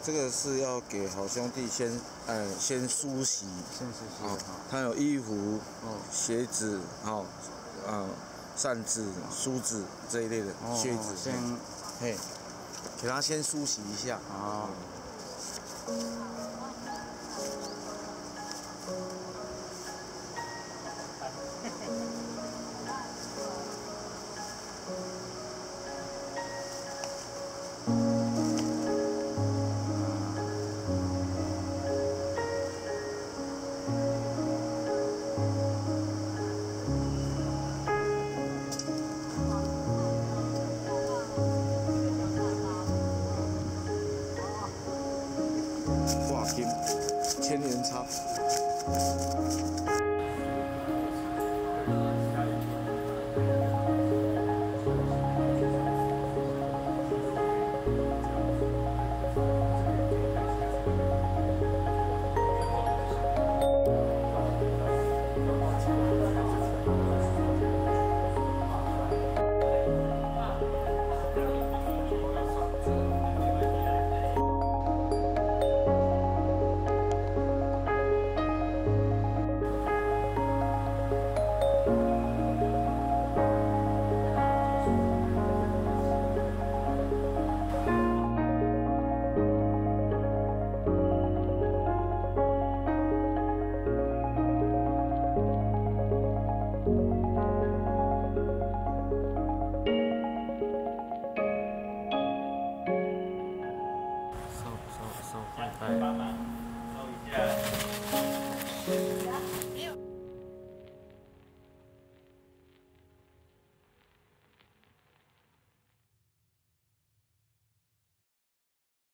这个是要给好兄弟先梳洗， 先梳洗。 哦，他有衣服、鞋子、扇子、梳子这一类的靴子， 先， 嘿，给他先梳洗一下。 啊。 挂金，千年插。收快带。